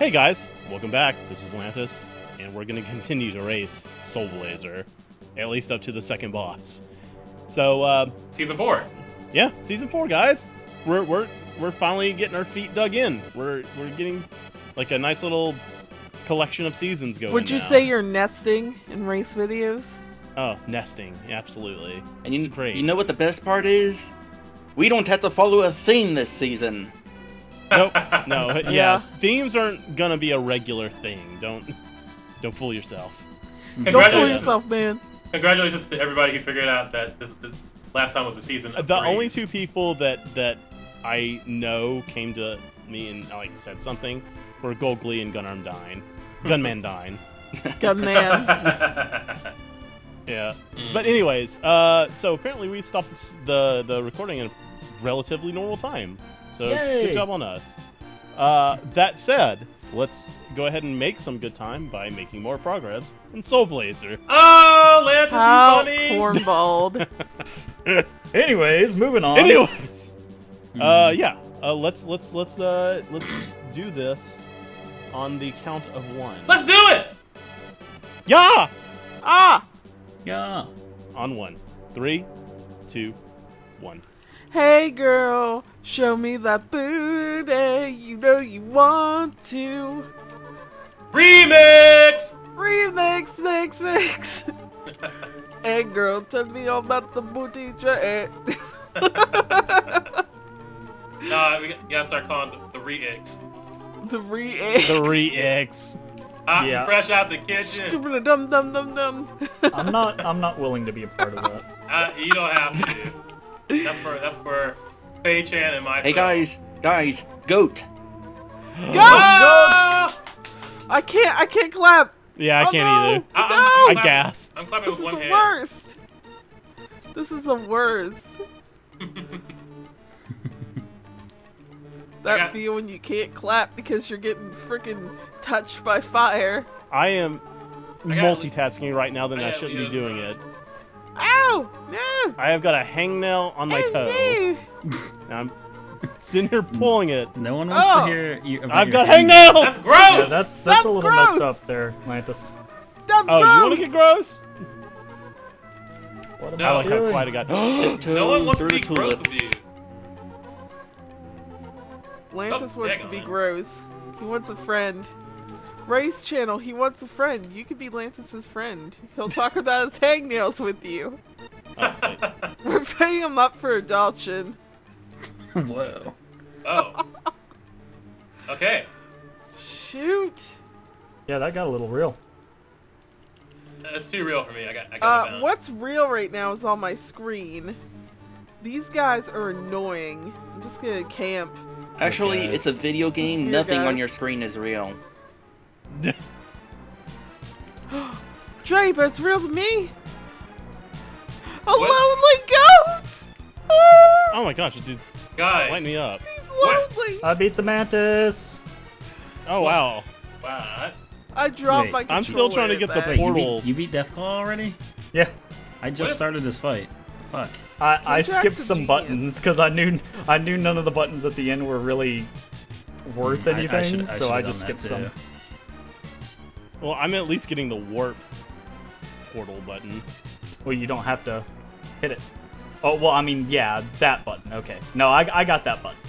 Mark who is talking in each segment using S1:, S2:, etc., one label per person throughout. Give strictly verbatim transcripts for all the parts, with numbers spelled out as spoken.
S1: Hey guys, welcome back. This is Lantis, and we're going to continue to race Soul Blazer, at least up to the second boss. So, uh,
S2: season four.
S1: Yeah, season four, guys. We're we're we're finally getting our feet dug in. We're we're getting like a nice little collection of seasons going.
S3: Would you
S1: now.
S3: say you're nesting in race videos?
S1: Oh, nesting, absolutely.
S4: And you,
S1: it's great.
S4: You know what the best part is? We don't have to follow a theme this season.
S1: Nope, no, yeah.
S3: Yeah.
S1: Themes aren't gonna be a regular thing. Don't don't fool yourself.
S3: Don't fool yourself, man.
S2: Congratulations to everybody who figured out that this, this last time was the season. Of
S1: the
S2: three.
S1: only two people that that I know came to me and like said something were Golgly and Gunarm Dine. Gunman Dine.
S3: Gunman.
S1: Yeah.
S2: Mm.
S1: But anyways, uh, so apparently we stopped this, the the recording in a relatively normal time. So
S5: Yay.
S1: Good job on us. Uh, that said, let's go ahead and make some good time by making more progress in Soul Blazer.
S2: Oh, Lantis,
S3: How
S2: you funny!
S3: cornballed.
S5: Anyways, moving on.
S1: Anyways, uh, yeah, uh, let's let's let's uh let's do this on the count of one.
S2: Let's do it!
S1: Yeah,
S3: Ah!
S5: Yeah.
S1: on one, three, two, one.
S3: Hey girl, show me that booty. You know you want to.
S2: Remix!
S3: Remix, mix, mix. Hey girl, tell me all about the booty jet.
S2: Nah, we gotta start calling the, the re-ix.
S3: The re-egg.
S1: The re-X.
S2: Hot
S5: Yeah.
S2: and fresh out the kitchen.
S3: Scooping dum dum dum dum.
S5: I'm not. I'm not willing to be a part of that.
S2: Uh, you don't have to, dude. That's for that's for Faye Chan and myself.
S4: Hey guys, guys, goat.
S3: Go!
S2: Ah!
S3: I can't. I can't clap.
S1: Yeah, I
S3: Oh,
S1: can't
S3: no.
S1: either.
S2: I, I'm,
S3: No!
S2: I'm
S1: I
S2: clapping-
S1: gasped.
S2: I'm clapping
S3: This
S2: with
S3: is
S2: one
S3: the
S2: hand.
S3: worst. This is the worst. That
S2: got-
S3: feel when you can't clap because you're getting freaking touched by fire.
S1: I am
S2: I got-
S1: multitasking right now than
S2: I
S1: I,
S2: got
S1: shouldn't be
S2: Leo's
S1: doing
S2: brother.
S1: it.
S3: Ow! No!
S1: I have got a hangnail on my
S3: Hey,
S1: toe.
S3: no.
S1: And I'm sitting here pulling it.
S5: No one wants
S3: Oh.
S5: to hear you. about
S1: I've
S5: your
S1: got
S5: hang-
S1: hangnail!
S2: That's gross!
S5: Yeah, that's that's,
S3: That's
S5: a little
S3: gross.
S5: messed up there, Lantis.
S3: That's
S1: Oh, you want to
S3: gross.
S1: get gross?
S5: What am
S2: No.
S1: I
S5: I
S1: like how
S5: doing?
S1: quiet I got.
S4: Tiptoe
S2: no one wants to
S4: through
S2: be
S4: the
S2: gross
S4: tulips.
S2: with you.
S3: Lantis
S2: Oh,
S3: wants
S2: hang
S3: to be
S2: on.
S3: gross. He wants a friend. Race Channel, he wants a friend. You could be Lantis's friend. He'll talk about his hangnails with you.
S1: Oh, wait.
S3: We're paying him up for adoption.
S5: Whoa.
S2: Oh. Okay.
S3: Shoot.
S5: Yeah, that got a little real.
S2: That's too real for me. I got. I got
S3: Uh,
S2: to bounce.
S3: what's real right now is on my screen. These guys are annoying. I'm just gonna camp.
S4: Actually,
S1: Okay.
S4: it's a video game.
S3: weird,
S4: Nothing
S3: guys.
S4: on your screen is real.
S3: Dre, but it's real to me. A
S2: What?
S3: lonely goat. Oh,
S1: Oh my gosh, dude's
S2: Guys.
S1: light me up.
S3: he's
S2: What?
S3: lonely.
S5: I beat the mantis.
S1: Oh wow.
S2: What?
S3: I dropped
S6: Wait,
S3: my controller.
S1: I'm still trying to
S3: at
S1: get the
S3: that.
S6: Wait, you
S1: Portal.
S6: beat, you beat Deathclaw already?
S5: Yeah.
S6: I just
S2: What?
S6: started this fight. Fuck.
S5: I, I
S3: Contract's
S5: skipped
S3: a
S5: some
S3: genius.
S5: buttons because I knew I knew none of the buttons at the end were really worth
S6: I- I
S5: anything,
S6: should- I
S5: so I
S6: should've
S5: just
S6: done
S5: skipped
S6: that
S5: some.
S6: too.
S1: Well, I'm at least getting the warp portal button.
S5: Well, you don't have to hit it. Oh, well, I mean, yeah, that button. Okay. No, I, I got that button.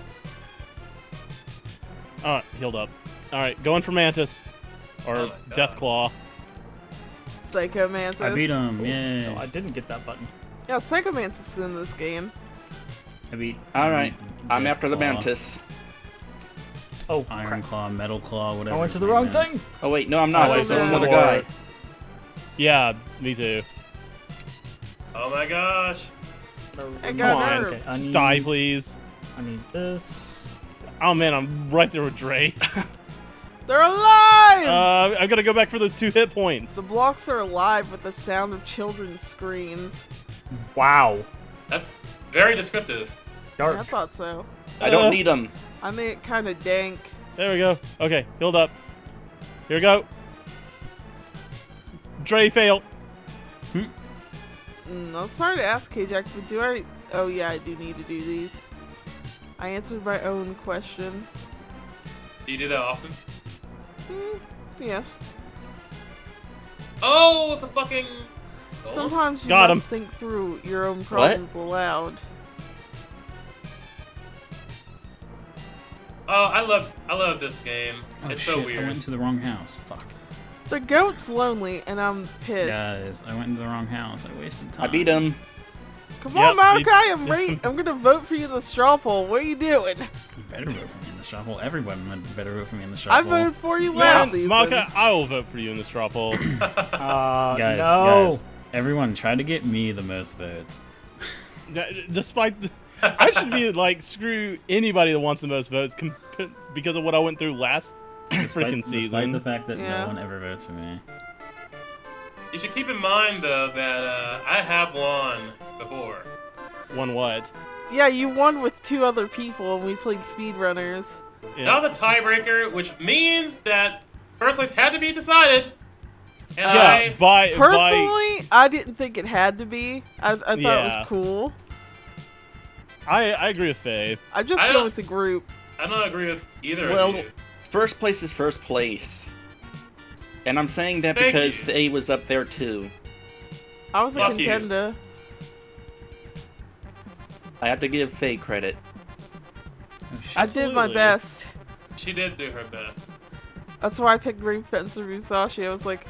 S1: Alright, healed up. Alright, going for Mantis. Or
S2: Oh my God.
S1: Deathclaw.
S3: Psycho Mantis.
S6: I beat him, yay.
S5: No, I didn't get that button.
S3: Yeah, Psycho Mantis is in this game.
S6: I beat.
S4: Alright,
S6: I
S4: I'm
S6: beat
S4: after the
S6: Deathclaw,
S4: mantis.
S5: Oh,
S6: Iron
S5: crap.
S6: Claw, Metal Claw, whatever.
S5: I went to
S6: his
S5: the
S6: name
S5: wrong
S6: is.
S5: thing.
S4: Oh wait, no, I'm not.
S1: Oh,
S4: There's
S3: wait,
S4: another
S3: no.
S4: guy.
S1: Yeah, me too.
S2: Oh my gosh.
S3: I
S1: Come
S3: got
S1: on.
S3: nerfed.
S5: Okay, I
S1: Just
S5: need,
S1: die, please.
S5: I need this.
S1: Oh man, I'm right there with Dre.
S3: They're alive!
S1: uh, I've got to go back for those two hit points.
S3: the blocks are alive with the sound of children's screams.
S5: Wow.
S2: That's very descriptive.
S3: Yeah, I
S5: Dark.
S3: thought so.
S4: I don't
S1: Uh.
S4: need them.
S3: I made it kind of dank.
S1: There we go. Okay, healed up. Here we go. Dre failed.
S3: Mm, I'm sorry to ask, K-Jack, but do I... Oh yeah, I do need to do these. I answered my own question.
S2: Do you do that often?
S3: Mm, yeah.
S2: Oh, it's a fucking. Oh.
S3: Sometimes you
S1: Got
S3: must
S1: him.
S3: think through your own problems aloud.
S2: Oh, I love, I love this game.
S6: Oh
S2: it's
S6: shit!
S2: so
S6: I
S2: weird.
S6: went into the wrong house. Fuck.
S3: The goat's lonely, and I'm pissed.
S6: Guys, I went into the wrong house. I wasted time.
S4: I beat him.
S3: Come
S1: Yep,
S3: on,
S1: me-
S3: Malachi, I'm ready. I'm gonna vote for you in the straw poll. What are you doing?
S6: You better vote for me in the straw poll. Everyone better vote for me in the straw
S3: I
S6: poll.
S3: voted for you
S1: Man,
S3: last season.
S1: Malka, I will vote for you in the straw poll.
S5: Uh,
S6: Guys,
S5: no.
S6: guys, everyone try to get me the most votes.
S1: D- Despite, the, I should be like screw anybody that wants the most votes com- because of what I went through last freaking
S6: Despite- Despite
S1: season.
S6: the fact that
S3: Yeah.
S6: no one ever votes for me.
S2: You should keep in mind though that uh, I have won before.
S1: One what?
S3: Yeah, you won with two other people, and we played speedrunners.
S1: Yeah.
S2: Now the tiebreaker, which means that first place had to be decided. And
S1: yeah,
S2: I,
S1: by by
S3: Personally, I didn't think it had to be. I, I thought it
S1: Yeah.
S3: was cool.
S1: I I agree with Faye.
S3: I just
S2: I
S3: go
S2: don't-
S3: with the group.
S2: I don't agree with either
S4: Well,
S2: of you.
S4: first place is first place. And I'm saying that
S2: Thank
S4: because
S2: you.
S4: Faye was up there too.
S3: I was a
S2: Fuck you.
S3: contender.
S4: I have to give Faye credit.
S6: Oh, shit.
S3: I did my
S1: Absolutely.
S3: best.
S2: She did do her best.
S3: That's why I picked Ring Fencer Musashi. I was like,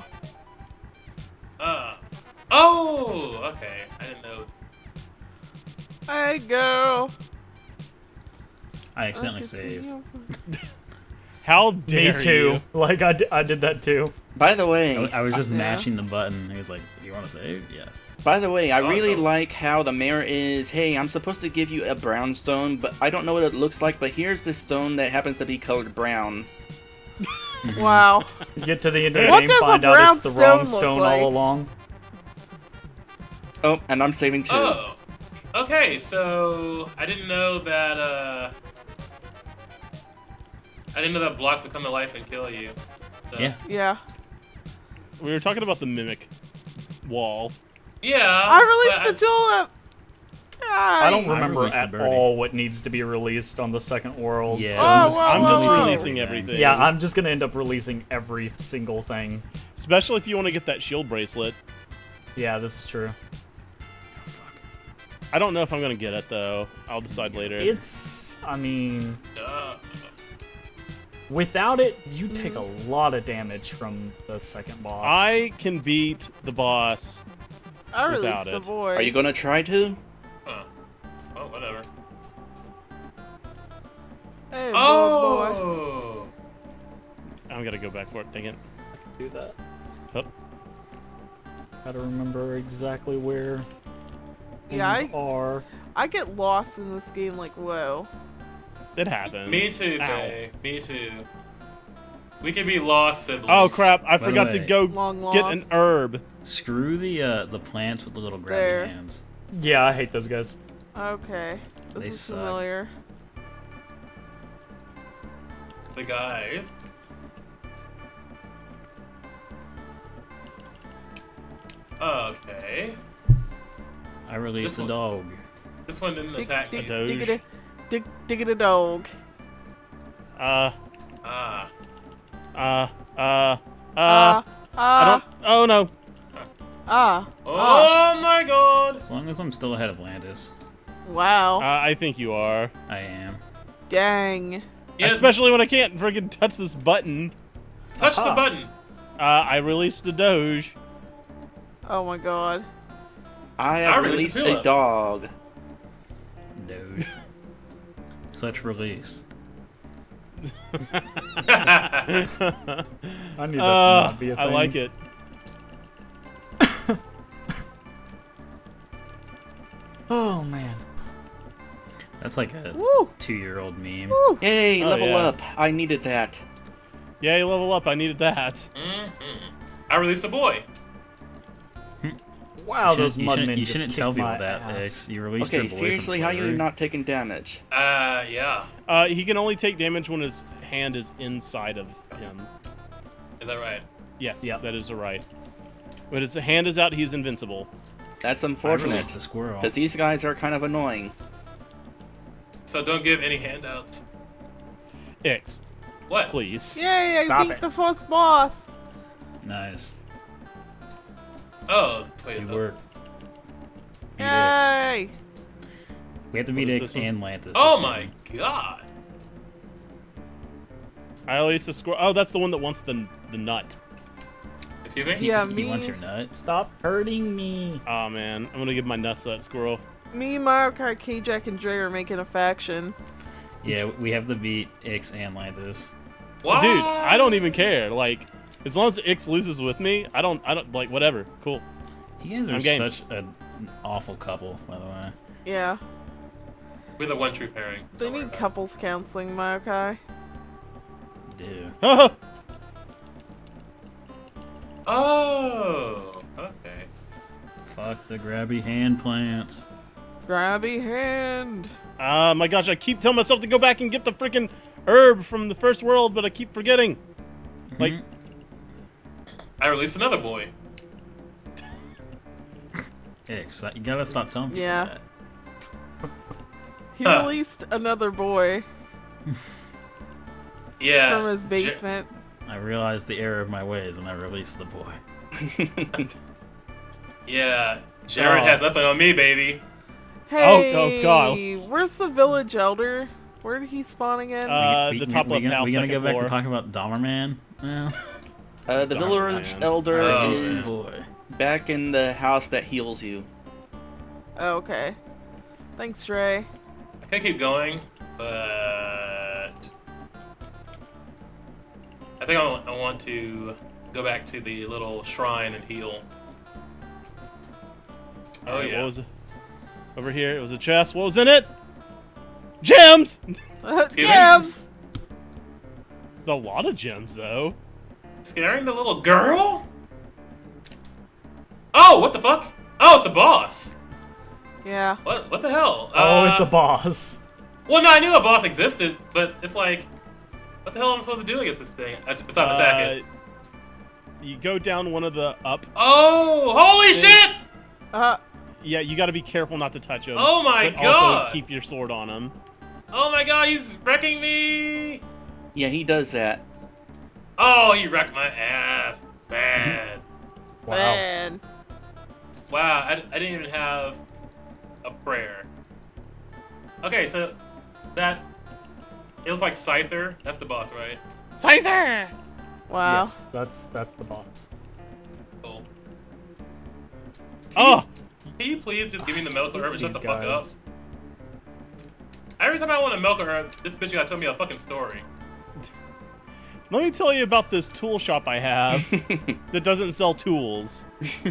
S2: Uh. Oh, okay. I didn't know.
S3: hey, girl.
S6: I accidentally
S3: I can see
S6: saved.
S3: you.
S1: How dare
S5: Me too.
S1: you?
S5: Like I, di- I did that too.
S4: By the
S6: I,
S4: way,
S6: I was just
S3: Yeah.
S6: mashing the button. He was like, "Do you want to save?" Yes.
S4: by the way, I
S2: Oh,
S4: really
S2: no.
S4: like how the mayor is, hey, I'm supposed to give you a brown stone, but I don't know what it looks like, but here's this stone that happens to be colored brown.
S3: Wow.
S5: Get to the end of the
S3: What
S5: game,
S3: does a
S5: find out
S3: brown
S5: it's the wrong
S3: stone look
S5: stone
S3: like?
S5: all along.
S4: Oh, and I'm saving too.
S2: Oh. Okay, so I didn't know that. Uh, I didn't know that blocks would come to life and kill you. So-
S6: Yeah.
S3: Yeah.
S1: We were talking about the mimic wall.
S2: Yeah.
S3: I released
S2: but
S3: the tulip.
S5: I don't
S3: Yay.
S5: remember
S6: released a
S5: at
S6: birdie.
S5: all what needs to be released on the second world.
S6: Yeah.
S5: so
S3: Oh,
S5: I'm just,
S3: whoa,
S1: I'm
S3: whoa,
S1: just
S3: whoa.
S1: releasing
S6: Everything.
S1: everything.
S5: yeah, I'm just gonna end up releasing every single thing.
S1: Especially if you want to get that shield bracelet.
S5: Yeah, this is true.
S1: I don't know if I'm gonna get it though. I'll decide later.
S5: It's, I mean,
S2: Uh,
S5: without it, you take a lot of damage from the second boss.
S1: I can beat the boss.
S3: I
S1: without
S3: released a
S1: it.
S3: boy.
S4: Are you gonna try to?
S2: huh. Oh, whatever.
S3: Hey, boy, boy.
S2: Oh.
S1: I'm gonna go back for it. Dang it.
S5: do that.
S1: Oh,
S5: Gotta remember exactly where
S3: Yeah,
S5: things are.
S3: I get lost in this game like, whoa.
S1: it happens.
S2: Me too,
S1: Ow.
S2: Faye. Me too. We could be lost siblings.
S1: Oh crap! I
S6: By the
S1: forgot to
S6: way-
S1: go
S3: Long
S1: get
S3: lost.
S1: an herb.
S6: Screw the uh, the plants with the little grabby
S3: There.
S6: hands.
S5: Yeah, I hate those guys.
S3: Okay. This
S6: They
S3: is
S6: suck.
S3: familiar.
S2: The guys. Okay.
S6: I released
S2: This
S6: the
S2: one-
S6: dog.
S2: This one didn't
S3: Dig,
S2: attack
S3: dig,
S2: me.
S1: Doge.
S3: dig, dig, dig, dig it a dog.
S1: Uh,
S2: Ah.
S1: uh, uh, uh.
S3: Ah,
S1: I
S3: ah,
S1: don't. Oh no.
S3: ah.
S2: Oh my god.
S6: As long as I'm still ahead of Landis,
S3: Wow.
S1: Uh, I think you are.
S6: I am.
S3: Dang.
S2: Yeah,
S1: Especially when I can't freaking touch this button.
S2: touch the
S5: Aha.
S2: button.
S1: Uh, I released the Doge.
S3: Oh my god.
S4: I have
S2: I
S4: released
S2: released a
S4: a
S2: tulip.
S4: dog.
S6: Doge. Such release.
S5: I knew that to
S1: Uh,
S5: not be a thing.
S1: I like it.
S5: Oh man.
S6: That's like a
S3: Woo.
S6: two-year-old meme.
S3: Woo.
S4: Yay,
S1: Oh,
S4: level
S1: yeah.
S4: up. I needed that.
S1: Yay, level up. I needed that.
S2: Mhm. I released a boy.
S5: Wow,
S6: You
S5: those
S6: shouldn't- you shouldn't,
S5: mudmen
S6: you
S5: just
S6: shouldn't
S5: kicked
S6: tell people
S5: my
S6: that,
S5: ass.
S6: X. You released
S4: Okay,
S6: your boy from
S4: seriously, how you
S6: slavery.
S4: not taking damage?
S2: Uh, yeah.
S1: Uh, he can only take damage when his hand is inside of him.
S2: Is that right?
S1: Yes,
S5: Yep.
S1: that is a right. When his hand is out, he's invincible.
S4: That's
S6: I
S4: unfortunate,
S6: released the squirrel.
S4: because these guys are kind of annoying.
S2: So don't give any handouts.
S1: X.
S2: What?
S1: Please.
S3: Yay!
S5: Stop
S3: I beat
S5: it.
S3: the first boss.
S6: Nice.
S2: Oh, wait.
S6: Good
S2: the-
S6: work. Beat X.
S3: Yay!
S6: We have to
S1: What
S6: beat
S1: is
S6: X
S1: this one?
S6: and Lantis.
S2: Oh
S6: this
S2: my
S6: season.
S2: god.
S1: I at least a score. Oh, that's the one that wants the the nut.
S2: Excuse me?
S3: Yeah,
S6: He
S3: me.
S6: wants your nut.
S5: Stop hurting me.
S1: Oh man, I'm gonna give my nuts to that squirrel.
S3: Me, Mario K-Jack, and Dre are making a faction.
S6: Yeah, we have to beat X and Lantis.
S2: What?
S1: Dude, I don't even care. Like, as long as Ix loses with me, I don't. I don't like whatever. Cool.
S6: You guys are
S1: I'm game.
S6: such an awful couple, by the way.
S3: Yeah.
S2: We're the one true pairing.
S3: They
S2: Don't worry
S3: need
S2: about it.
S3: couples counseling, Mayokai.
S6: Dude.
S2: Oh, okay.
S6: Fuck the grabby hand plants.
S3: Grabby hand.
S1: Ah, my gosh! I keep telling myself to go back and get the freaking herb from the first world, but I keep forgetting. Like,
S6: Mhm.
S2: I released another boy.
S6: X, you gotta stop telling people
S3: Yeah.
S6: that.
S3: He
S2: Huh.
S3: released another boy
S2: Yeah.
S3: from his
S2: Ja-
S3: basement.
S6: I realized the error of my ways and I released the boy.
S2: yeah. Jared
S1: Oh.
S2: has nothing on me, baby.
S3: Hey,
S1: oh, God.
S3: where's the village elder? Where did he spawn again?
S1: Uh,
S6: We-
S1: the
S6: we-
S1: top
S6: we,
S1: left
S6: gonna,
S1: house,
S6: we gonna
S1: second
S6: go back
S1: floor.
S6: to talking about Dahmerman now?
S4: Uh, the
S1: Darn,
S4: village
S1: man.
S4: elder
S2: Oh.
S4: is
S6: boy.
S4: back in the house that heals you.
S3: Oh, okay. Thanks, Dre.
S2: I could keep going, but I think I want, I want to go back to the little shrine and heal. Oh
S1: Alright,
S2: yeah.
S1: What was it? Over here, it was a chest. What was in it? Gems!
S2: Excuse me?
S3: Gems!
S1: There's a lot of gems, though.
S2: Scaring the little girl? Oh, what the fuck? Oh, it's the boss.
S3: Yeah.
S2: What? What the hell?
S5: Oh,
S2: Uh,
S5: it's a boss.
S2: Well, no, I knew a boss existed, but it's like, what the hell am I supposed to do against this thing? Uh, Besides attack it.
S1: Uh, you go down one of the up.
S2: Oh, holy shit!
S3: Uh,
S1: Yeah, you got to be careful not to touch him.
S2: Oh my
S1: but
S2: God.
S1: Also keep your sword on him.
S2: Oh my god, he's wrecking me!
S4: Yeah, he does that.
S2: Oh, he wrecked my ass. Bad.
S5: Wow.
S3: man.
S2: Wow, I, I didn't even have a prayer. Okay, so that, it looks like Scyther. That's the boss, right?
S1: Scyther!
S3: Wow.
S5: Yes, that's that's the boss.
S2: Cool.
S1: Oh!
S2: Can you please just give me the medical herb and shut
S5: These
S2: the fuck up?
S5: guys.
S2: Every time I want a medical herb, this bitch gotta tell me a fucking story.
S1: Let me tell you about this tool shop I have that doesn't sell tools.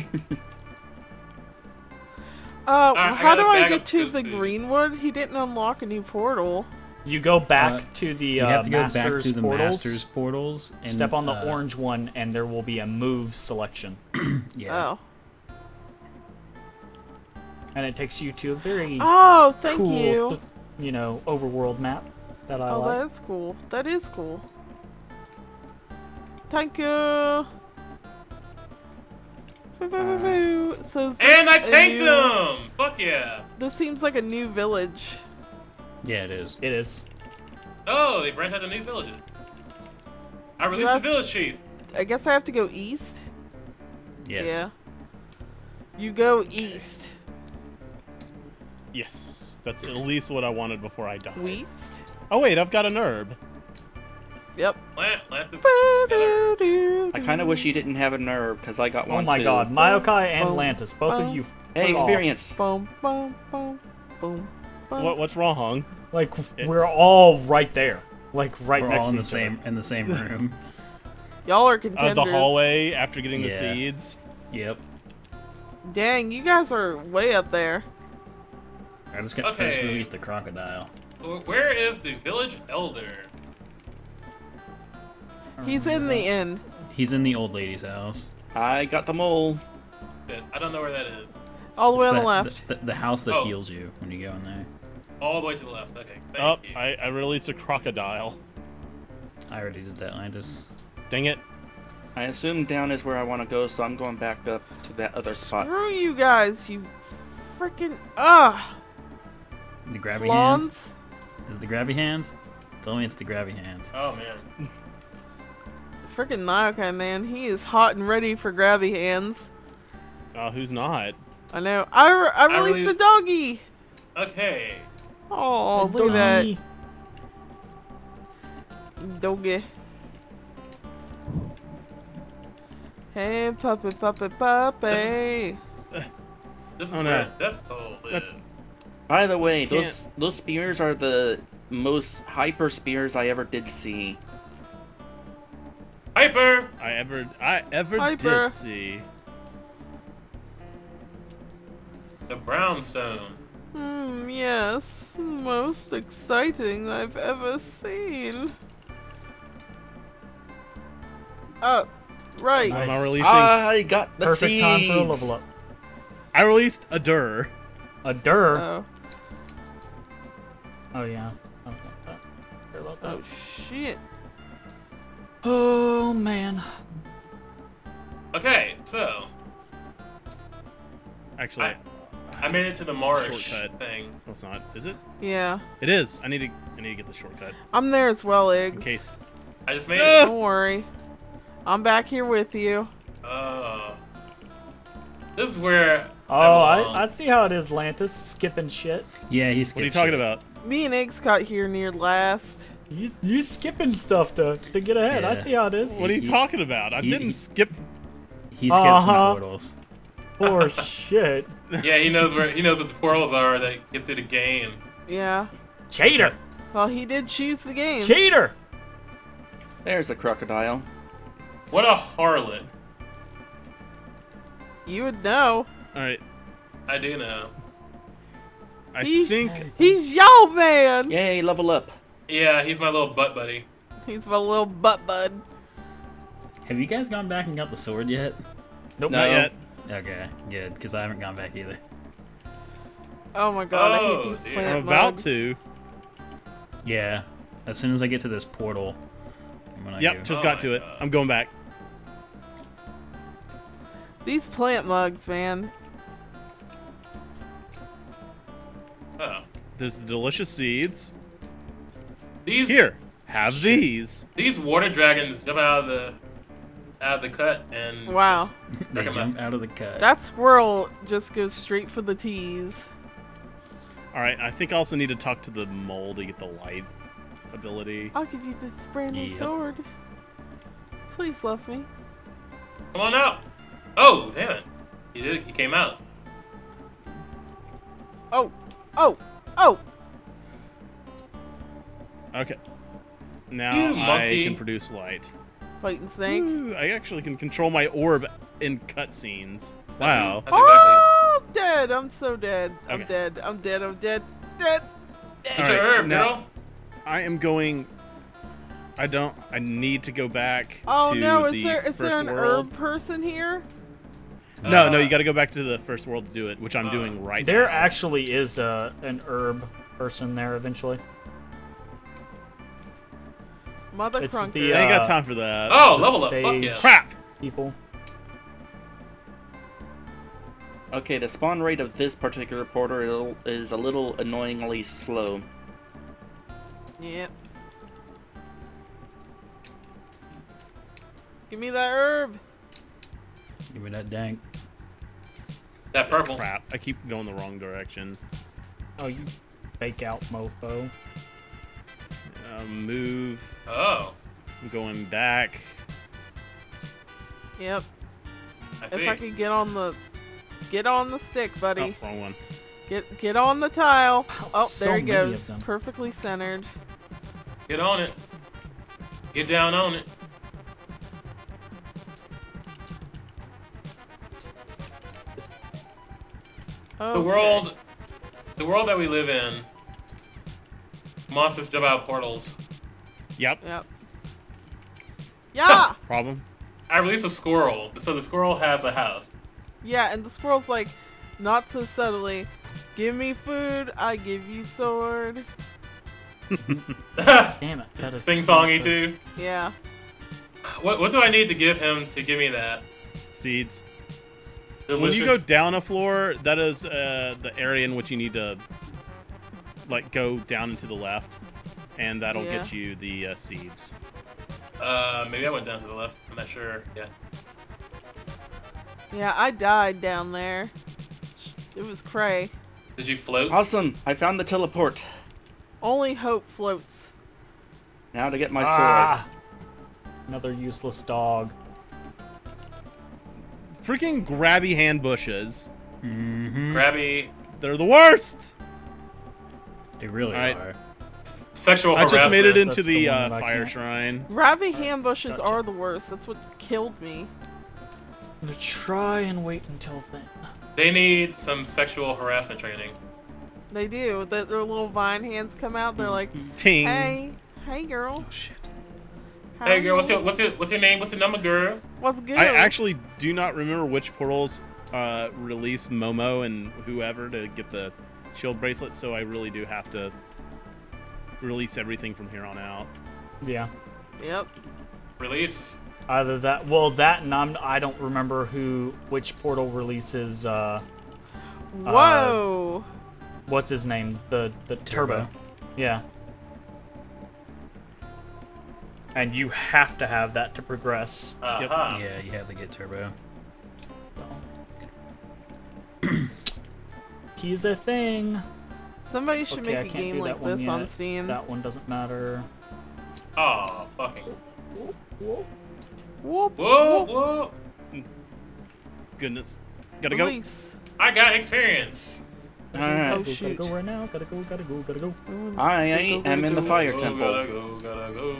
S3: Uh,
S2: I
S3: how
S2: got
S3: do
S2: a
S3: I
S2: bag
S3: get
S2: of
S3: to
S2: good
S3: the
S2: food.
S3: Greenwood? He didn't unlock a new portal.
S5: You go back
S6: Uh,
S5: to the
S6: You
S5: uh,
S6: have to go back
S5: master's
S6: to the
S5: portals.
S6: master's portals. And,
S5: Step on the
S6: uh,
S5: orange one, and there will be a move selection,
S6: Yeah.
S3: Oh.
S5: and it takes you to a very
S3: Oh, thank
S5: cool,
S3: you.
S5: th- you know, overworld map that I
S3: Oh,
S5: like.
S3: that is cool. That is cool. Thank you. Boo, boo, boo, boo. So is
S2: And
S3: this
S2: I
S3: a
S2: tanked
S3: new-
S2: him! Fuck yeah!
S3: This seems like a new village.
S6: Yeah, it is.
S5: It is.
S2: Oh, they branched out to new villages. I released
S3: Yeah.
S2: the village chief.
S3: I guess I have to go east.
S6: Yes.
S3: Yeah. You go east.
S1: Yes, that's at least what I wanted before I died.
S3: West.
S1: Oh wait, I've got an herb.
S3: Yep.
S2: Plant, plant this.
S4: I kind of wish you didn't have a nerve because I got
S5: Oh
S4: one
S5: my
S4: too.
S5: god, Mayokai and
S3: Boom,
S5: Lantis, both
S3: boom.
S5: of you.
S4: Hey,
S5: fuck off.
S4: experience.
S3: Boom, boom, boom, boom, boom.
S1: What what's wrong?
S5: Like
S1: It-
S5: we're all right there, like right
S6: We're
S5: next
S6: all in
S5: to
S6: the
S5: each
S6: same in the same room.
S3: Y'all are
S1: Uh,
S3: contenders.
S1: the hallway after getting the
S6: Yeah.
S1: seeds.
S6: Yep.
S3: Dang, you guys are way up there.
S6: I just got I just
S2: Okay.
S6: released the crocodile.
S2: Wh- Where is the village elder?
S3: He's in the inn.
S6: He's in the old lady's house.
S4: I got the mole.
S2: Shit, I don't know where that is.
S3: All the way
S6: It's
S3: on the
S6: that-
S3: left.
S6: The, the house that
S2: Oh.
S6: heals you when you go in there.
S2: All the way to the left. Okay, thank
S1: Oh,
S2: you.
S1: I, I released a crocodile.
S6: I already did that, Landis.
S1: Dang it.
S4: I assume down is where I want to go, so I'm going back up to that other spot.
S3: Screw you guys, you freaking ah
S6: The grabby hands?
S3: flawns.
S6: Is the grabby hands? Only it's the grabby hands.
S2: Oh man.
S3: Freaking Naokai, man. He is hot and ready for grabby hands.
S1: Oh, who's not?
S3: I know. I, re I
S2: I
S3: released
S2: really-
S3: the doggy.
S2: Okay.
S3: Oh, look at that.
S5: Doggy.
S3: Doggy. Hey, puppy, puppy, puppy.
S2: This is
S1: Oh, no.
S2: where Death Toll is.
S1: That's-
S4: By the way,
S1: Can't-
S4: those those spears are the most hyper spears I ever did see.
S2: Hyper.
S1: I ever I ever
S3: Hyper.
S1: did see.
S2: The brownstone.
S3: Hmm, yes. Most exciting I've ever seen. Oh, right.
S5: Nice.
S1: Am I releasing?
S4: I got the
S5: Perfect
S4: seeds.
S5: time for a level up.
S1: I released a Dur.
S5: A Dur.
S3: Oh,
S5: Oh yeah. Oh, that. Care about that.
S3: oh shit.
S5: Oh man.
S2: Okay, so
S1: Actually,
S2: I- I made it to the
S1: a
S2: marsh
S1: shortcut.
S2: thing.
S1: no, it's not. Is it?
S3: Yeah.
S1: It is. I need to. I need to get the shortcut
S3: I'm there as well, Eggs.
S1: in case.
S2: I just made
S1: Ah!
S2: it.
S3: Don't worry. I'm back here with you.
S2: Oh. This is where.
S5: Oh,
S2: I, belong.
S5: I, I see how it is, Lantis. Skipping shit.
S6: Yeah, he's.
S1: What are you talking about?
S3: Me and Eggs got here near last.
S5: You you skipping stuff to to get ahead. I
S6: Yeah.
S5: see how it is.
S1: What are you
S6: He-
S1: talking about? I
S6: he-
S1: didn't
S6: he-
S1: skip.
S6: He skips some
S5: Uh-huh.
S6: portals.
S5: Poor shit.
S2: Yeah, he knows where he knows what the portals are that get through the game.
S3: Yeah.
S5: Cheater.
S3: Well, he did choose the game.
S5: Cheater.
S4: There's a crocodile.
S2: What a harlot!
S3: You would know.
S1: All right.
S2: I do know.
S1: I
S3: He's-
S1: think.
S3: He's y'all man.
S4: Yay, level up.
S2: Yeah, he's my little butt buddy.
S3: He's my little butt bud.
S6: Have you guys gone back and got the sword yet?
S5: Nope.
S4: No.
S1: Not yet.
S6: Okay, good, because I haven't gone back either.
S3: Oh my god, I
S2: Oh,
S3: hate these
S2: dear.
S3: plant
S1: I'm about
S3: mugs.
S1: to.
S6: Yeah, as soon as I get to this portal, I'm gonna
S1: Yep.
S6: go.
S1: Just
S2: Oh
S1: got
S2: my
S1: to it.
S2: God.
S1: I'm going back.
S3: These plant mugs, man.
S2: Oh.
S1: There's the delicious seeds.
S2: These
S1: Here. Have these.
S2: these water dragons jump out of the out of the cut and
S3: Wow.
S6: They
S2: Recommend-
S6: jump out of the cut.
S3: That squirrel just goes straight for the tees.
S1: All right. I think I also need to talk to the mole to get the light ability.
S3: I'll give you this brand new
S6: Yep.
S3: sword. Please love me.
S2: Come on out. Oh, damn it. He did he came out.
S3: Oh, oh, oh.
S1: Okay. Now
S2: You
S1: I
S2: monkey.
S1: can produce light.
S3: Fighting snake.
S1: Ooh, I actually can control my orb in cutscenes. Wow.
S2: That's exactly
S3: Oh, I'm dead. I'm so dead. I'm
S1: Okay.
S3: dead. I'm dead. I'm dead. Dead.
S2: Get
S1: All
S2: your
S1: right,
S2: herb,
S1: now-
S2: girl.
S1: I am going. I don't. I need to go back
S3: Oh
S1: to
S3: no,
S1: the
S3: is there is
S1: first
S3: there an
S1: world.
S3: herb person here?
S1: No, no,
S2: Uh,
S1: you got to go back to the first world to do it, which I'm
S2: uh,
S1: doing right
S5: There
S1: now.
S5: actually is a an herb person there eventually.
S3: Mother
S5: It's
S3: crunker.
S5: the,
S1: I ain't got
S5: uh,
S1: time for that.
S2: Oh,
S5: the
S2: level up. Fuck
S5: stage.
S2: yeah.
S1: Crap!
S5: People.
S4: Okay, the spawn rate of this particular portal is a little annoyingly slow.
S3: Yep. Give me that herb.
S6: Give me that dank.
S2: That purple.
S1: Crap! I keep going the wrong direction.
S5: Oh, you fake out, mofo.
S1: Uh, move.
S2: Oh,
S1: I'm going back.
S3: Yep.
S2: I see.
S3: If I could get on the get on the stick, buddy.
S1: Oh, wrong one.
S3: Get get on the tile.
S5: Wow,
S3: Oh,
S5: so
S3: there he
S5: many of
S3: goes.
S5: them.
S3: Perfectly centered.
S2: Get on it. Get down on it.
S3: Okay.
S2: The world, the world that we live in, monsters jump out of portals.
S1: Yep.
S3: Yep. Yeah.
S1: Problem.
S2: I released a squirrel, so the squirrel has a house.
S3: Yeah, and the squirrel's like, not so subtly. Give me food, I give you sword.
S5: Damn it. That is
S2: Sing songy too.
S3: Yeah.
S2: What what do I need to give him to give me that?
S1: Seeds.
S2: Delicious.
S1: When you go down a floor, that is uh, the area in which you need to, like, go down and to the left. and that'll
S3: Yeah.
S1: get you the uh, seeds.
S2: Uh, maybe I went down to the left. I'm not sure. Yeah.
S3: Yeah, I died down there. It was cray.
S2: Did you float?
S4: Awesome! I found the teleport.
S3: Only hope floats.
S4: Now to get my
S5: Ah! Another useless dog.
S1: Freaking grabby hand bushes.
S6: Mm-hmm.
S2: Grabby.
S1: They're the worst.
S6: They really
S1: All right.
S6: are.
S2: Sexual
S1: I
S2: harassment.
S1: just made it into
S5: That's
S1: the,
S5: the one
S1: uh,
S5: that I
S1: fire
S5: can't-
S1: shrine.
S3: Rabbit ham bushes
S5: Gotcha.
S3: are the worst. That's what killed me.
S5: I'm gonna try and wait until then.
S2: They need some sexual harassment training.
S3: They do. The, their little vine hands come out. They're like,
S1: Ting.
S3: hey, hey girl.
S5: Oh shit.
S3: How
S2: Hey
S3: are
S2: girl, what's
S3: you?
S2: your what's your what's your name? What's your number, girl?
S3: What's good?
S1: I actually do not remember which portals uh, release Momo and whoever to get the shield bracelet, so I really do have to release everything from here on out.
S5: Yeah.
S3: Yep.
S2: Release.
S5: Either that, well, that, and I'm, I don't remember who, which portal releases. Uh,
S3: Whoa.
S5: what's his name? The the turbo.
S6: Turbo.
S5: Yeah. And you have to have that to progress.
S2: Uh
S1: Yep.
S2: huh.
S6: Yeah, you have to get turbo.
S5: He's a thing.
S3: Somebody should
S5: Okay, I
S3: make a
S5: can't
S3: game
S5: do
S3: like
S5: that one
S3: this on
S5: yet.
S3: Steam.
S5: That one doesn't matter.
S2: Oh, fucking.
S3: Whoop,
S2: Whoa,
S3: whoop.
S2: whoa.
S1: Goodness. Gotta go.
S3: Release.
S2: I got experience.
S4: Alright.
S3: Oh,
S5: Gotta
S3: shoot.
S5: go right now. Gotta go. Gotta go. Gotta go.
S4: I am in the fire
S2: Go,
S4: temple.
S2: gotta go, gotta go.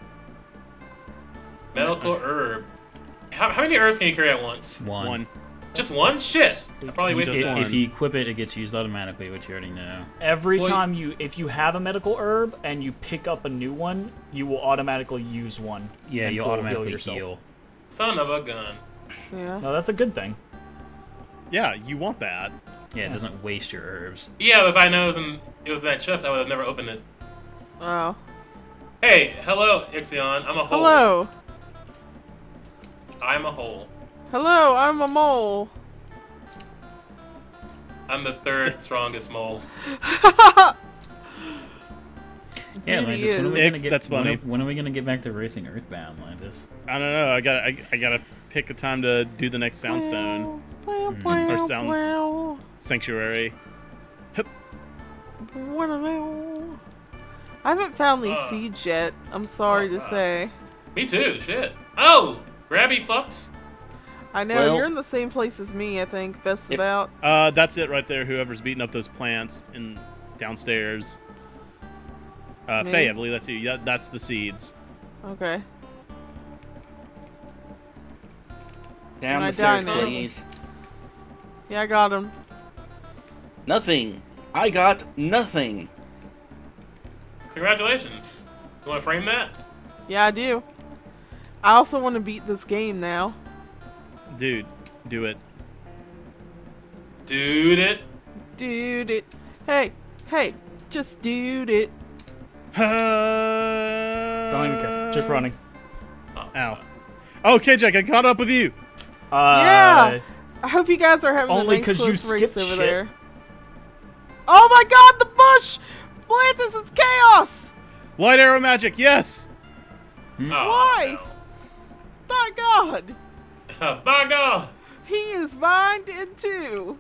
S2: Medical herb. How, how many herbs can you carry at once?
S6: One.
S1: One.
S2: Just one? Shit. I probably
S1: Just
S2: wasted
S6: If,
S1: one.
S6: if you equip it, it gets used automatically, which you already know.
S5: Every
S2: Well,
S5: time you, if you have a medical herb and you pick up a new one, you will automatically use one.
S6: Yeah,
S5: and
S6: you
S5: it'll
S6: automatically
S5: yourself.
S6: heal.
S2: Son of a gun.
S3: Yeah.
S5: No, that's a good thing.
S1: Yeah, you want that.
S6: Yeah, it doesn't waste your herbs.
S2: Yeah, but if I know it was in, it was in that chest, I would have never opened it.
S3: Oh.
S2: Hey, hello, Ixion. I'm a hole.
S3: Hello.
S2: I'm a hole.
S3: Hello, I'm a mole.
S2: I'm the third strongest mole.
S6: Yeah,
S3: Dude,
S6: Lantis,
S3: he
S6: when are we
S1: is.
S6: gonna get,
S1: That's
S6: when are-
S1: funny.
S6: When are we gonna get back to racing Earthbound, Lantis?
S1: I don't know. I got. I, I gotta pick a time to do the next soundstone
S3: Wow,
S6: Mm.
S3: wow,
S1: Or sound-
S3: wow,
S1: sanctuary.
S3: wow. I haven't found these
S2: Uh.
S3: seeds yet. I'm sorry to
S2: Uh.
S3: say.
S2: Me too, shit. Oh! Grabby fucks.
S3: I know
S4: Well-
S3: you're in the same place as me. I think best
S4: If-
S3: about.
S1: Uh, that's it right there. Whoever's beating up those plants in downstairs. Uh,
S3: Me?
S1: Faye, I believe that's you. Yeah, that's the seeds.
S3: Okay.
S4: Down
S3: I
S4: the
S3: die
S4: stairs,
S3: now.
S4: please.
S3: Yeah, I got him.
S4: Nothing. I got nothing.
S2: Congratulations. You want to frame that?
S3: Yeah, I do. I also want to beat this game now.
S1: Dude, do it.
S2: Dude it.
S3: Dude it. Hey, hey, just dude it.
S5: Don't even care. Just running.
S2: Oh,
S1: Ow. Okay, Jack, I caught up with you.
S5: Uh,
S3: Yeah. I hope you guys are having
S5: Only
S3: a nice
S5: 'cause you
S3: close race
S5: skipped
S3: over
S5: shit.
S3: there. Oh my god, the bush! Blantis, it's chaos!
S1: Light arrow magic, yes.
S2: Oh,
S3: Why? My god!
S2: no. By God.
S3: He is mined in two!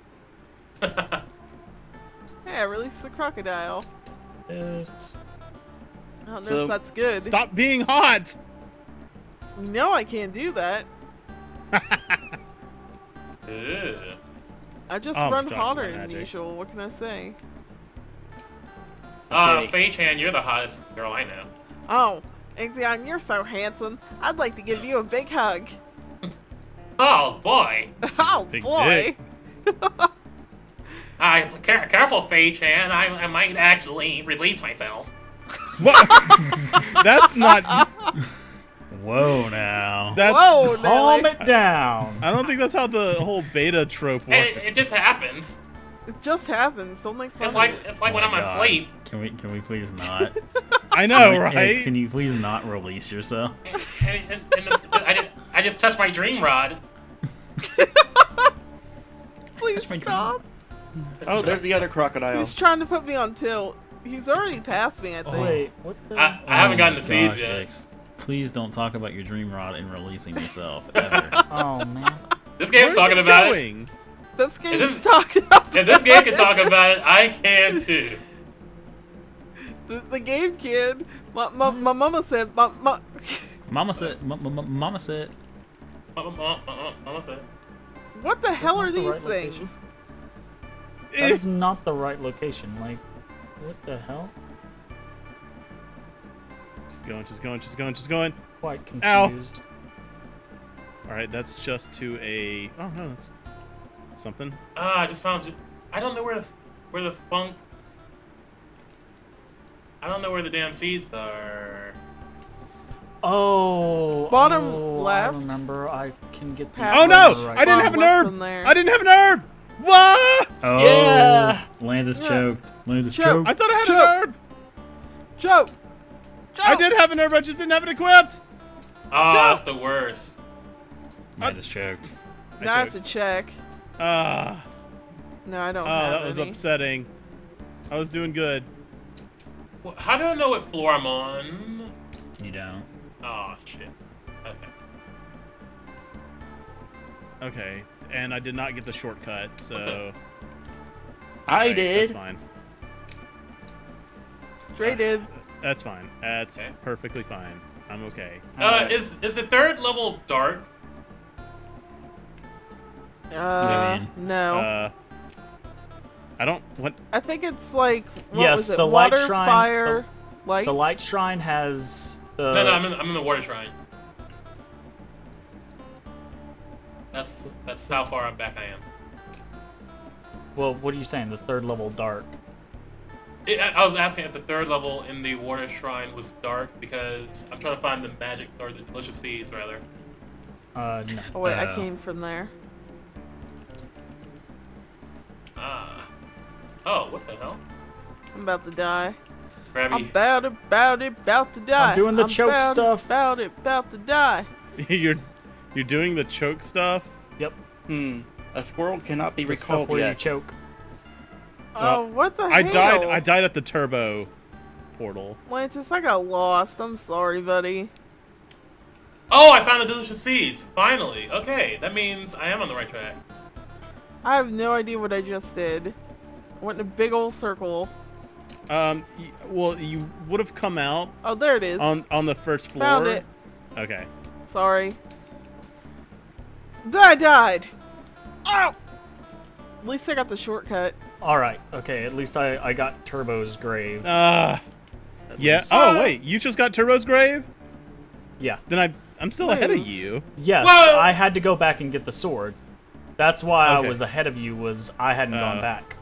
S3: Yeah, release the crocodile.
S5: Yes.
S3: I don't know
S4: So,
S3: if that's good.
S1: Stop being hot.
S3: You know I can't do that.
S2: Ew.
S3: I just
S1: Oh my
S3: run
S1: gosh,
S3: hotter
S1: my
S3: than
S1: magic.
S3: usual. What can I say?
S2: Uh,
S4: Okay.
S2: Faye Chan, you're the hottest girl I know.
S3: Oh, Ixion, you're so handsome. I'd like to give you a big hug.
S2: Oh, boy.
S3: Oh
S1: Big
S3: boy!
S2: I care, careful, Faye Chan. I, I might actually release myself.
S1: What? That's not.
S6: Whoa, now.
S1: That's.
S3: Whoa,
S5: Calm
S3: Nelly.
S5: it down.
S1: I don't think that's how the whole beta trope works.
S2: It, it just happens.
S3: It just happens. Don't make fun
S2: It's
S3: of
S2: like
S3: it.
S2: it's like
S6: Oh
S2: when
S6: my
S2: I'm
S6: God.
S2: asleep.
S6: Can we can we please not?
S1: I know,
S6: Can we-
S1: right?
S6: Alex, can you please not release yourself?
S2: And, and, and the, I, just, I just touched my dream rod.
S3: Please
S6: my
S3: stop.
S4: Oh, there's the other crocodile.
S3: He's trying to put me on tilt. He's already past me, I think.
S5: Wait, what the?
S2: I, I haven't
S6: Oh
S2: gotten
S6: my
S2: the seeds
S6: gosh,
S2: yet.
S6: X. Please don't talk about your dream rod and releasing yourself ever.
S5: Oh man.
S2: This game's
S1: Where's
S2: talking
S1: it
S2: about
S1: going?
S3: This game's
S2: this-
S3: talking about
S2: it. If this game can talk about it, I can too.
S3: the, the game kid. My, my, my mama said, my, my,
S6: Mama said. M- m- m- Mama said.
S2: Mama said.
S3: what the hell are
S5: Not the
S3: these
S5: right
S3: things?
S5: location. That is not the right location. Like, what the hell?
S1: She's going, she's going, she's going, she's going.
S5: Quite
S1: Ow.
S5: confused.
S1: Alright, that's just to a... Oh, no, that's something.
S2: Ah, I just found it. I don't know where the where the funk. I don't know where the damn seeds are.
S5: Oh.
S3: Bottom
S5: oh,
S3: left.
S5: I remember. I can get the.
S3: Half
S1: Oh,
S3: left,
S1: no!
S5: right
S1: I didn't
S3: bottom
S1: have an
S3: left
S1: herb!
S3: from there.
S1: I didn't have an herb! Wah!
S6: Oh.
S4: Yeah.
S6: Landis
S3: Yeah.
S6: choked. Landis
S3: Choke.
S6: choked.
S1: I thought I had
S3: Choke.
S1: an herb!
S3: Joe! Joe!
S1: I did have an herb, I just didn't have it equipped!
S2: Oh,
S3: Joe.
S2: that's the worst.
S6: Landis choked.
S1: I
S3: Now I have to
S1: choked.
S3: check.
S1: Ah.
S3: No, I don't
S1: Oh,
S3: have
S1: that was
S3: any.
S1: upsetting. I was doing good.
S2: Well, how do I know what floor I'm on?
S6: You don't.
S2: Oh shit. Okay.
S1: Okay, and I did not get the shortcut, so...
S4: I
S1: Alright,
S4: did.
S1: That's fine.
S3: Dre did.
S1: That's fine. That's
S2: Okay.
S1: perfectly fine. I'm okay.
S2: Uh, is is the third level dark?
S3: Uh,
S6: mean?
S3: no.
S1: Uh... I don't... What?
S3: I think it's like, what
S5: Yes,
S3: was it?
S5: the light
S3: Water,
S5: shrine-
S3: fire, light?
S5: The light shrine has. The,
S2: no, no, I'm in, I'm in the water shrine. That's that's how far I'm back I am.
S5: Well, what are you saying? The third level dark.
S2: It, I I was asking if the third level in the water shrine was dark because I'm trying to find the magic or the delicious seeds rather.
S5: Uh, no.
S3: Oh, wait, I
S6: Uh,
S3: came from there.
S2: Ah. Oh, what the hell?
S3: I'm about to die. I'm
S2: Krabby.
S3: about it, about it, about to die.
S5: doing the choke
S3: about
S5: stuff.
S3: It, about it, about to die.
S1: you're... You're doing the choke stuff?
S5: Yep.
S4: Hmm. A squirrel cannot be
S5: The stuff
S4: recalled
S5: where you
S4: yet.
S5: choke.
S3: Oh,
S1: Well,
S3: what the
S1: I
S3: hell?
S1: died. I died at the turbo portal.
S3: Lantis, I got lost. I'm sorry, buddy.
S2: Oh, I found the delicious seeds. Finally. Okay, that means I am on the right track.
S3: I have no idea what I just did. I went in a big old circle.
S1: Um, y- well, you would have come out
S3: Oh, there it is.
S1: on on the first floor.
S3: Found it.
S1: Okay.
S3: Sorry. Then I died. Oh! At least I got the shortcut.
S5: All right. Okay. At least I I got Turbo's grave.
S1: Uh, yeah.
S5: least.
S1: Oh wait, you just got Turbo's grave?
S5: Yeah.
S1: Then I I'm still ahead of
S3: Move.
S1: you.
S5: Yes.
S2: Whoa!
S5: I had to go back and get the sword. That's why
S1: Okay.
S5: I was ahead of you. Was I hadn't gone
S1: Uh.
S5: back.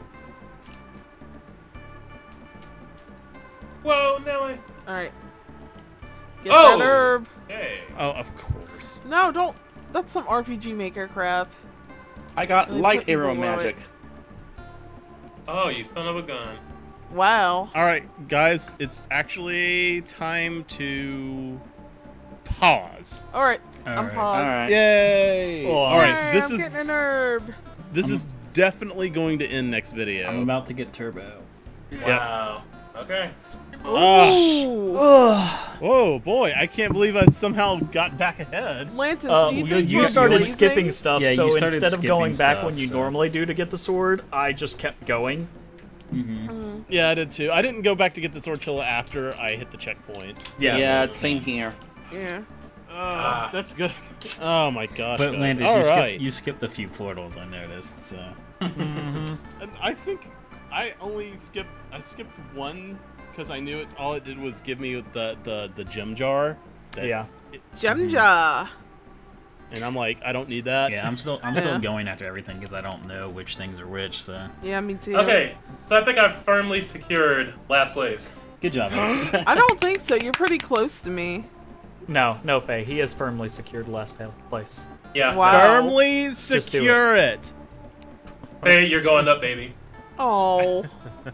S2: Whoa, Nelly.
S3: Alright. Get
S2: Oh!
S3: that herb.
S2: Hey.
S1: Oh, of course.
S3: No, don't. That's some R P G Maker crap.
S4: I got
S3: Really
S4: light
S3: put people
S4: arrow
S3: below
S4: magic.
S2: Oh, you son of a gun.
S3: Wow.
S1: All right, guys, it's actually time to pause.
S3: Alright, I'm
S6: Alright.
S3: paused.
S4: Alright.
S1: Yay!
S5: Oh,
S1: All right,
S3: Yay,
S1: this
S3: I'm
S1: is
S3: getting an herb.
S1: this is definitely going to end next video.
S6: I'm about to get turbo.
S2: Wow. Okay.
S1: Ah.
S3: Ooh.
S1: Whoa, boy! I can't believe I somehow got back ahead.
S3: Lantis,
S5: Uh,
S3: do you
S5: you
S3: think
S5: you
S3: we're
S5: started
S3: blazing?
S5: skipping stuff,
S6: Yeah,
S5: so
S6: you started
S5: instead of
S6: skipping
S5: going back
S6: stuff,
S5: when you
S6: so-
S5: normally do to get the sword, I just kept going.
S6: Mm-hmm.
S1: Yeah, I did too. I didn't go back to get the sword till after I hit the checkpoint.
S5: Yeah.
S4: Yeah, it's same here.
S3: Yeah.
S1: Uh, that's good. Oh my gosh,
S6: But
S1: guys.
S6: Landis,
S1: All
S6: you,
S1: right.
S6: skipped, you skipped a few portals, I noticed. So.
S1: And I think I only skipped. I skipped one because I knew it. All it did was give me the the the gem jar. that-
S5: Yeah.
S3: Gemja.
S1: And I'm like, I don't need that.
S6: Yeah, I'm still I'm
S3: Yeah.
S6: still going after everything because I don't know which things are which. So
S3: Yeah, me too.
S2: Okay, so I think I've firmly secured last place.
S6: good job. Alex.
S3: I don't think so. You're pretty close to me.
S5: No, no, Faye. He has firmly secured last pa- place.
S2: Yeah.
S3: Wow.
S1: Firmly
S5: do
S1: secure it.
S2: Hey, you're going up, baby.
S3: Oh.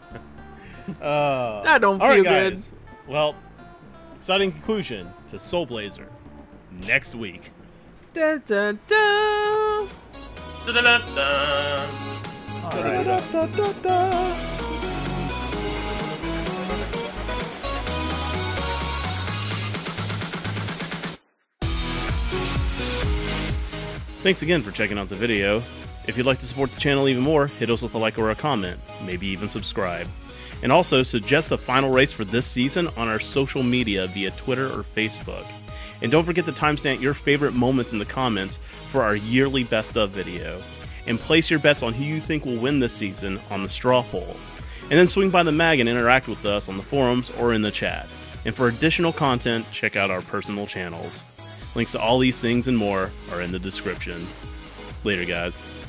S1: Uh,
S3: That don't
S1: all right,
S3: feel good.
S1: guys. Well, exciting conclusion to Soul Blazer next week.
S3: Dun, dun, dun.
S2: Da-da-da-da.
S5: All right.
S1: Da-da-da-da-da. Thanks again for checking out the video. If you'd like to support the channel even more, hit us with a like or a comment, maybe even subscribe. And also, suggest a final race for this season on our social media via Twitter or Facebook. And don't forget to timestamp your favorite moments in the comments for our yearly best of video. And place your bets on who you think will win this season on the straw poll. And then swing by the mag and interact with us on the forums or in the chat. And for additional content, check out our personal channels. Links to all these things and more are in the description. Later, guys.